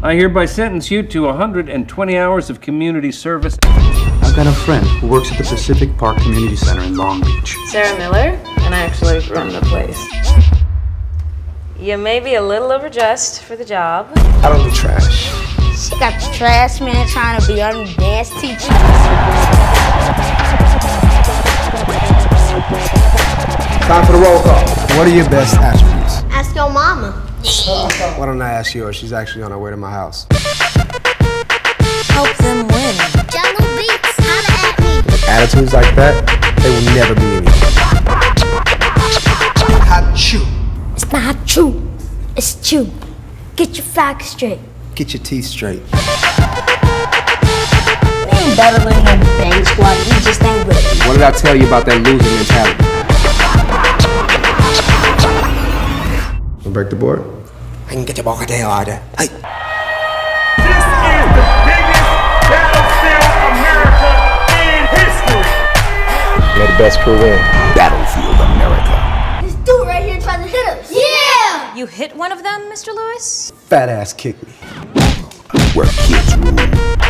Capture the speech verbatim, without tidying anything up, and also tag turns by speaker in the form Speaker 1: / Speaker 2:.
Speaker 1: I hereby sentence you to one hundred twenty hours of community service.
Speaker 2: I've got a friend who works at the Pacific Park Community Center in Long Beach.
Speaker 3: Sarah Miller, and I actually run the place. You may be a little overdressed for the job.
Speaker 4: I don't do trash.
Speaker 5: She got the trash man trying to be our new dance teacher.
Speaker 4: Time for the roll call. What are your best attributes?
Speaker 5: Ask your mama.
Speaker 4: Why don't I ask yours? She's actually on her way to my house.
Speaker 5: Help them win. Jungle Beats, holla at me.
Speaker 4: With attitudes like that, they will never be anything. Hot chew.
Speaker 5: It's not true. It's true. Get your facts straight.
Speaker 4: Get your teeth straight.
Speaker 5: We ain't better than no bang squad. We just ain't ready.
Speaker 4: What did I tell you about that loser mentality? Wanna break the board? I can get your ball out there. Hey.
Speaker 6: This is the biggest Battlefield America in history.
Speaker 4: May the best crew win. Battlefield America.
Speaker 5: This dude right here trying to hit us. Yeah!
Speaker 3: You hit one of them, Mister Lewis?
Speaker 4: Fat ass kick me.
Speaker 2: Where kids rule.